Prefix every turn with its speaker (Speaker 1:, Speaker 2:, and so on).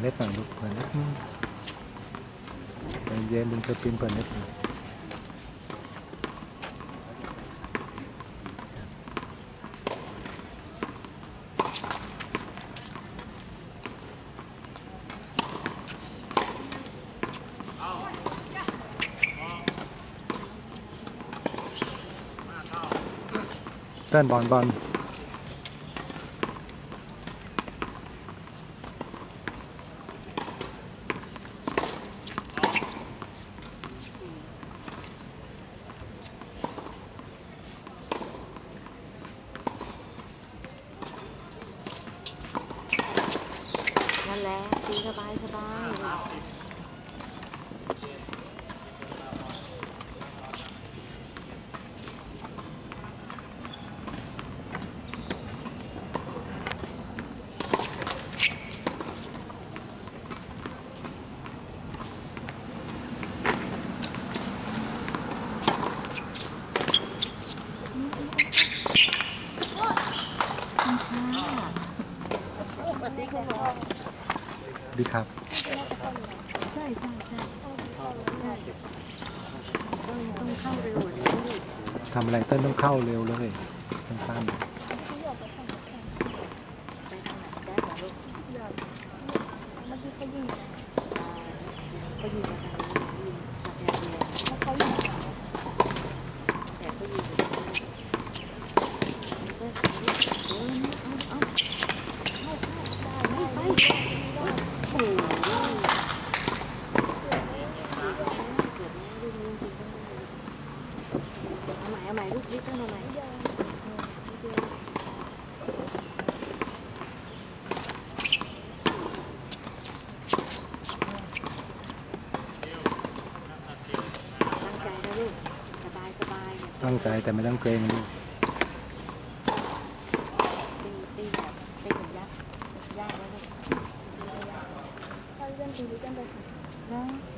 Speaker 1: น็ตหน่อยลูกเปิดเน็ตใจเย็นดึงสปรินเปิดเน็ตเต้นบอล
Speaker 2: นั่นแหละตีสบาย
Speaker 1: ดีครับ
Speaker 2: ใช่ต้องเข้าเร็วเลย
Speaker 1: ทำอะไรเต้นต้องเข้าเร็วเลยสั้นๆ
Speaker 2: เอาใหม่ลูกนิดเอาใหม่
Speaker 1: ตั้งใจแต่ไม่ต้องเกรงลูก
Speaker 2: ตีแบบเป็นเหมือนยักษ์แล้วลูกถ้าเลื่อนตีกันไปนะ